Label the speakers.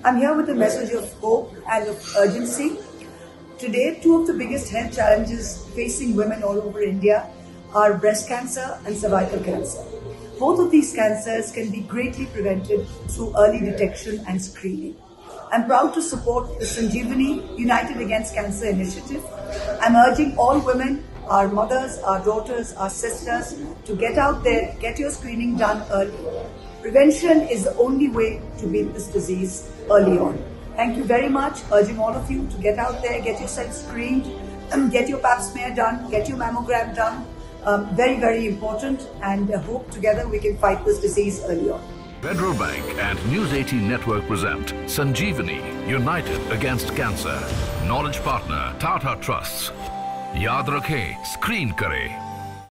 Speaker 1: I'm here with a message of hope and of urgency. Today, two of the biggest health challenges facing women all over India are breast cancer and cervical cancer. Both of these cancers can be greatly prevented through early detection and screening. I'm proud to support the Sanjeevani United Against Cancer initiative. I'm urging all women, our mothers, our daughters, our sisters to get out there, get your screening done early. Prevention is the only way to beat this disease early on. Thank you very much. Urging all of you to get out there, get yourself screened, get your pap smear done, get your mammogram done. Very, very important, and hope together we can fight this disease early on.
Speaker 2: Federal Bank and News 18 Network present Sanjeevani United Against Cancer. Knowledge partner Tata Trusts. याद रखें, screen करें.